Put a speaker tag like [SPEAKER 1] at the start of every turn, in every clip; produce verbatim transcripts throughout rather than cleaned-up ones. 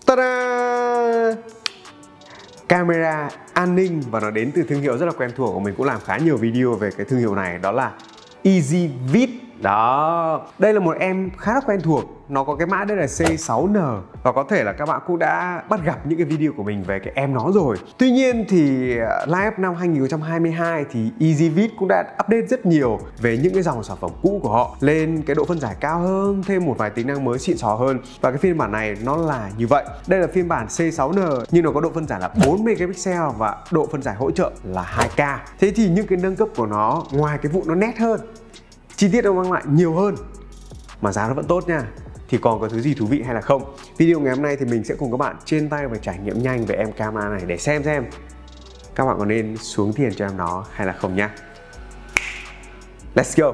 [SPEAKER 1] Ta-da! Camera an ninh, và nó đến từ thương hiệu rất là quen thuộc của mình, cũng làm khá nhiều video về cái thương hiệu này, đó là Ezvid. Đó, đây là một em khá là quen thuộc, nó có cái mã đây là C sáu N, và có thể là các bạn cũng đã bắt gặp những cái video của mình về cái em nó rồi. Tuy nhiên thì line up năm hai nghìn không trăm hai mươi hai thì Ezvid cũng đã update rất nhiều về những cái dòng sản phẩm cũ của họ, lên cái độ phân giải cao hơn, thêm một vài tính năng mới xịn sò hơn, và cái phiên bản này nó là như vậy. Đây là phiên bản C sáu N nhưng nó có độ phân giải là bốn megapixel và độ phân giải hỗ trợ là hai K. Thế thì những cái nâng cấp của nó, ngoài cái vụ nó nét hơn, chi tiết nó mang lại nhiều hơn, mà giá nó vẫn tốt nha, thì còn có thứ gì thú vị hay là không? Video ngày hôm nay thì mình sẽ cùng các bạn trên tay và trải nghiệm nhanh về em camera này để xem xem các bạn có nên xuống tiền cho em nó hay là không nhá. Let's go!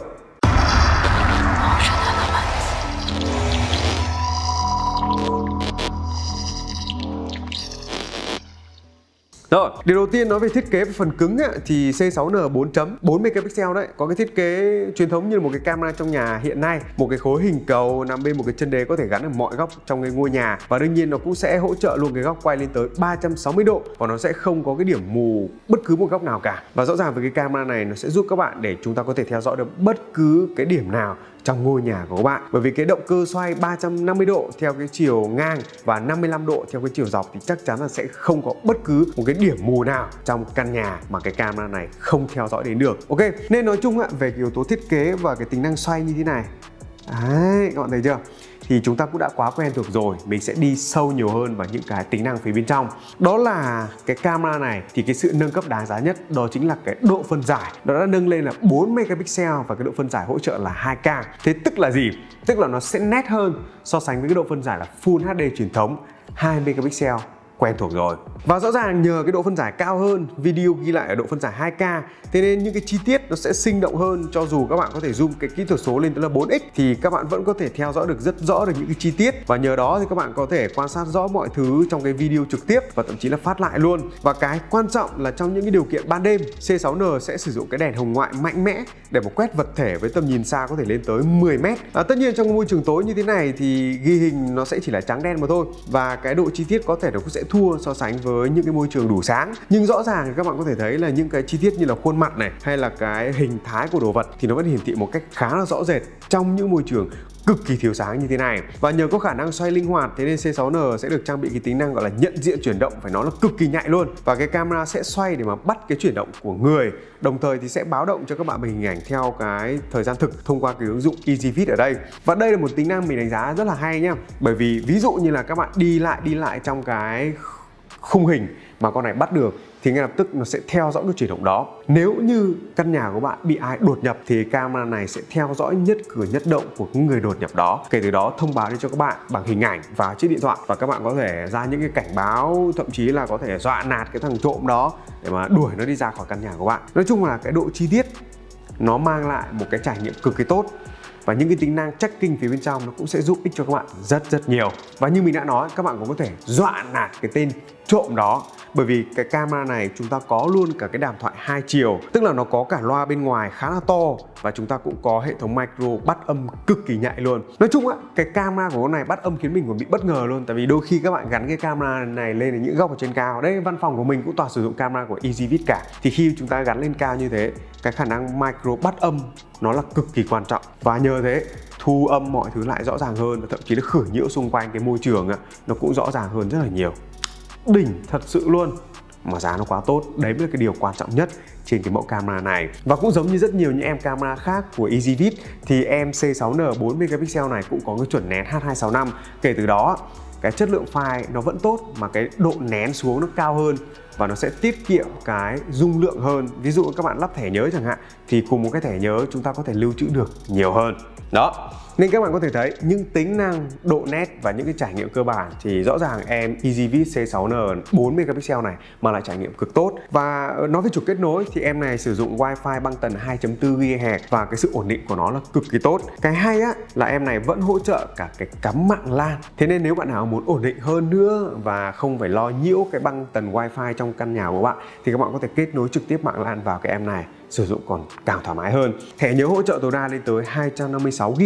[SPEAKER 1] Rồi, điều đầu tiên nói về thiết kế về phần cứng ấy, thì C sáu N bốn chấm bốn megapixel đấy, có cái thiết kế truyền thống như là một cái camera trong nhà hiện nay, một cái khối hình cầu nằm bên một cái chân đế có thể gắn ở mọi góc trong cái ngôi nhà, và đương nhiên nó cũng sẽ hỗ trợ luôn cái góc quay lên tới ba trăm sáu mươi độ, và nó sẽ không có cái điểm mù bất cứ một góc nào cả. Và rõ ràng với cái camera này nó sẽ giúp các bạn để chúng ta có thể theo dõi được bất cứ cái điểm nào trong ngôi nhà của các bạn, bởi vì cái động cơ xoay ba trăm năm mươi độ theo cái chiều ngang và năm mươi lăm độ theo cái chiều dọc thì chắc chắn là sẽ không có bất cứ một cái điểm mù nào trong căn nhà mà cái camera này không theo dõi đến được. Ok, nên nói chung về cái yếu tố thiết kế và cái tính năng xoay như thế này đấy, các bạn thấy chưa, thì chúng ta cũng đã quá quen thuộc rồi. Mình sẽ đi sâu nhiều hơn vào những cái tính năng phía bên trong. Đó là cái camera này thì cái sự nâng cấp đáng giá nhất đó chính là cái độ phân giải. Nó đã nâng lên là bốn megapixel và cái độ phân giải hỗ trợ là hai K. Thế tức là gì? Tức là nó sẽ nét hơn so sánh với cái độ phân giải là Full hát đê truyền thống hai megapixel quen thuộc rồi. Và rõ ràng nhờ cái độ phân giải cao hơn, video ghi lại ở độ phân giải hai K, thế nên những cái chi tiết nó sẽ sinh động hơn. Cho dù các bạn có thể zoom cái kỹ thuật số lên tới là bốn x thì các bạn vẫn có thể theo dõi được rất rõ được những cái chi tiết, và nhờ đó thì các bạn có thể quan sát rõ mọi thứ trong cái video trực tiếp và thậm chí là phát lại luôn. Và cái quan trọng là trong những cái điều kiện ban đêm, C sáu N sẽ sử dụng cái đèn hồng ngoại mạnh mẽ để mà quét vật thể với tầm nhìn xa có thể lên tới mười mét. À, tất nhiên trong môi trường tối như thế này thì ghi hình nó sẽ chỉ là trắng đen mà thôi, và cái độ chi tiết có thể nó cũng sẽ thua so sánh với những cái môi trường đủ sáng. Nhưng rõ ràng thì các bạn có thể thấy là những cái chi tiết như là khuôn mặt này hay là cái hình thái của đồ vật thì nó vẫn hiển thị một cách khá là rõ rệt trong những môi trường cực kỳ thiếu sáng như thế này. Và nhờ có khả năng xoay linh hoạt, thế nên C sáu N sẽ được trang bị cái tính năng gọi là nhận diện chuyển động, phải nói là cực kỳ nhạy luôn. Và cái camera sẽ xoay để mà bắt cái chuyển động của người, đồng thời thì sẽ báo động cho các bạn về hình ảnh theo cái thời gian thực thông qua cái ứng dụng Ezvid ở đây. Và đây là một tính năng mình đánh giá rất là hay nhá, bởi vì ví dụ như là các bạn đi lại đi lại trong cái khung hình mà con này bắt được thì ngay lập tức nó sẽ theo dõi cái chuyển động đó. Nếu như căn nhà của bạn bị ai đột nhập thì camera này sẽ theo dõi nhất cử nhất động của những người đột nhập đó, kể từ đó thông báo đến cho các bạn bằng hình ảnh và chiếc điện thoại, và các bạn có thể ra những cái cảnh báo, thậm chí là có thể dọa nạt cái thằng trộm đó để mà đuổi nó đi ra khỏi căn nhà của bạn. Nói chung là cái độ chi tiết nó mang lại một cái trải nghiệm cực kỳ tốt, và những cái tính năng tracking phía bên trong nó cũng sẽ giúp ích cho các bạn rất rất nhiều. Và như mình đã nói, các bạn cũng có thể dọa nạt cái tên trộm đó, bởi vì cái camera này chúng ta có luôn cả cái đàm thoại hai chiều, tức là nó có cả loa bên ngoài khá là to, và chúng ta cũng có hệ thống micro bắt âm cực kỳ nhạy luôn. Nói chung á, cái camera của con này bắt âm khiến mình còn bị bất ngờ luôn, tại vì đôi khi các bạn gắn cái camera này lên ở những góc ở trên cao. Đây, văn phòng của mình cũng toàn sử dụng camera của Ezvid cả, thì khi chúng ta gắn lên cao như thế, cái khả năng micro bắt âm nó là cực kỳ quan trọng, và nhờ thế thu âm mọi thứ lại rõ ràng hơn, và thậm chí là khử nhiễu xung quanh cái môi trường á, nó cũng rõ ràng hơn rất là nhiều. Đỉnh thật sự luôn, mà giá nó quá tốt. Đấy mới là cái điều quan trọng nhất trên cái mẫu camera này. Và cũng giống như rất nhiều những em camera khác của Ezvid thì em C sáu N bốn megapixel này cũng có cái chuẩn nén H hai sáu năm. Kể từ đó cái chất lượng file nó vẫn tốt, mà cái độ nén xuống nó cao hơn, và nó sẽ tiết kiệm cái dung lượng hơn. Ví dụ các bạn lắp thẻ nhớ chẳng hạn, thì cùng một cái thẻ nhớ chúng ta có thể lưu trữ được nhiều hơn. Đó, nên các bạn có thể thấy những tính năng, độ nét và những cái trải nghiệm cơ bản thì rõ ràng em Ezvid C sáu N bốn megapixel này mà lại trải nghiệm cực tốt. Và nói về trục kết nối thì em này sử dụng Wi-Fi băng tần hai chấm bốn gigahertz và cái sự ổn định của nó là cực kỳ tốt. Cái hay á là em này vẫn hỗ trợ cả cái cắm mạng LAN. Thế nên nếu bạn nào muốn ổn định hơn nữa và không phải lo nhiễu cái băng tần Wi-Fi trong căn nhà của bạn thì các bạn có thể kết nối trực tiếp mạng LAN vào cái em này, sử dụng còn càng thoải mái hơn. Thẻ nhớ hỗ trợ tối đa lên tới hai trăm năm mươi sáu gi ga bai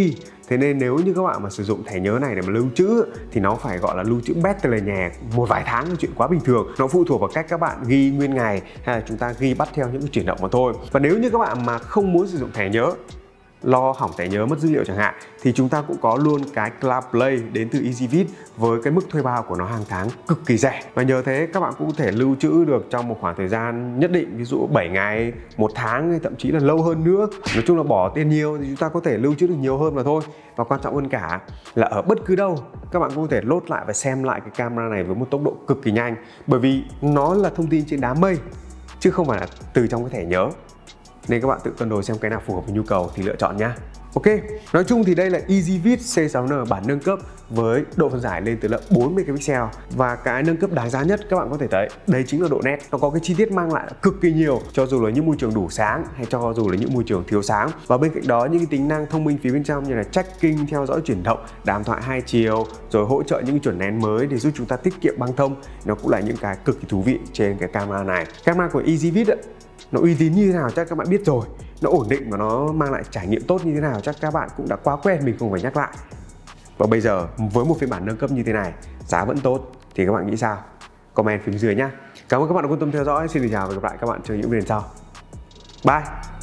[SPEAKER 1] Thế nên nếu như các bạn mà sử dụng thẻ nhớ này để mà lưu trữ thì nó phải gọi là lưu trữ bét tele nhè một vài tháng là chuyện quá bình thường. Nó phụ thuộc vào cách các bạn ghi nguyên ngày hay là chúng ta ghi bắt theo những cái chuyển động mà thôi. Và nếu như các bạn mà không muốn sử dụng thẻ nhớ, lo hỏng thẻ nhớ mất dữ liệu chẳng hạn, thì chúng ta cũng có luôn cái Cloud Play đến từ EasyVid với cái mức thuê bao của nó hàng tháng cực kỳ rẻ. Và nhờ thế các bạn cũng có thể lưu trữ được trong một khoảng thời gian nhất định, ví dụ bảy ngày, một tháng hay thậm chí là lâu hơn nữa. Nói chung là bỏ tiền nhiều thì chúng ta có thể lưu trữ được nhiều hơn mà thôi. Và quan trọng hơn cả là ở bất cứ đâu các bạn cũng có thể load lại và xem lại cái camera này với một tốc độ cực kỳ nhanh, bởi vì nó là thông tin trên đám mây chứ không phải là từ trong cái thẻ nhớ. Nên các bạn tự cân đối xem cái nào phù hợp với nhu cầu thì lựa chọn nhá. Ok, nói chung thì đây là EasyVid C sáu N bản nâng cấp với độ phân giải lên tới là bốn megapixel. Và cái nâng cấp đáng giá nhất các bạn có thể thấy đấy chính là độ nét. Nó có cái chi tiết mang lại là cực kỳ nhiều, cho dù là những môi trường đủ sáng hay cho dù là những môi trường thiếu sáng. Và bên cạnh đó những cái tính năng thông minh phía bên trong như là tracking, theo dõi chuyển động, đàm thoại hai chiều, rồi hỗ trợ những cái chuẩn nén mới để giúp chúng ta tiết kiệm băng thông. Nó cũng là những cái cực kỳ thú vị trên cái camera này. Camera của EasyVid ấy, nó uy tín như thế nào chắc các bạn biết rồi, nó ổn định và nó mang lại trải nghiệm tốt như thế nào chắc các bạn cũng đã quá quen, mình không phải nhắc lại. Và bây giờ với một phiên bản nâng cấp như thế này, giá vẫn tốt thì các bạn nghĩ sao? Comment phía dưới nhá. Cảm ơn các bạn đã quan tâm theo dõi, xin chào và hẹn gặp lại các bạn trong những video sau. Bye.